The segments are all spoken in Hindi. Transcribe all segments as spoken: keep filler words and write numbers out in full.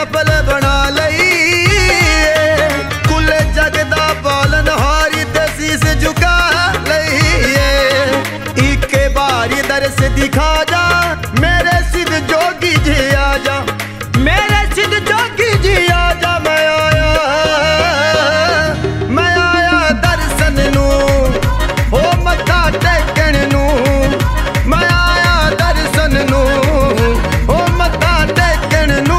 सफल बना लई। कुल जग दा पालनहारी ते शीस झुका लई। इके बारी दर्श दिखा जा मेरे सिद्ध जोगी जी आजा, मेरे सिद्ध जोगी जी आजा। मैं आया मैं आया दर्शन नू ओ मत्था टेकण नू। मैं आया दर्शन नू ओ मत्था टेकण नू।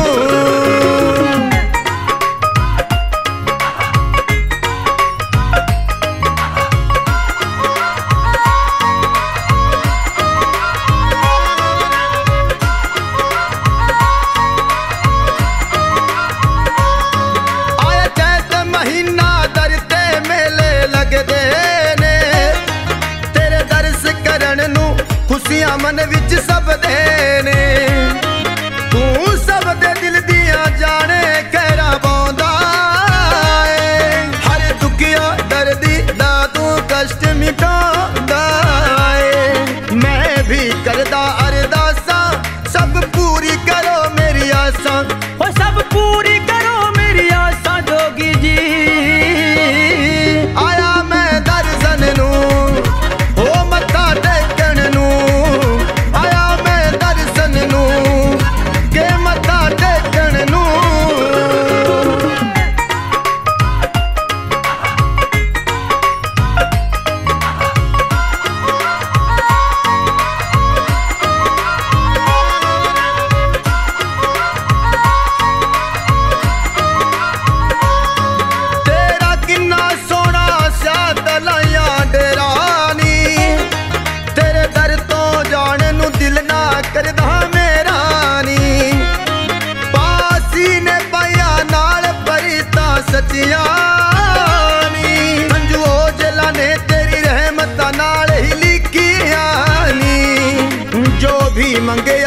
खुशियां मन विच सब देने तू सब दे दिल दिया जाने कहरा बौंदा है। हर दुखिया दर्दी दा तू कष्ट मिटांदा है। मैं भी करदा अरदासा सब पूरी करो मेरी आसा, ओ सब पूरी करो मेरी आसा जोगी जी। आया मैं दर्शन नू ओ मत्था टेकण नू। आया मैं दर्शन नू के मत्था टेकण नू। तेरा किन्ना सोना स्याद लाया डेरानी। तेरे दर तो जाने नू दिल ना करदा मेरा नी। पासी ने पाया नाल परिता सचिया नी। संजू ओजला ने तेरी रहमत नाल ही लिखिया नी। जो भी मंगे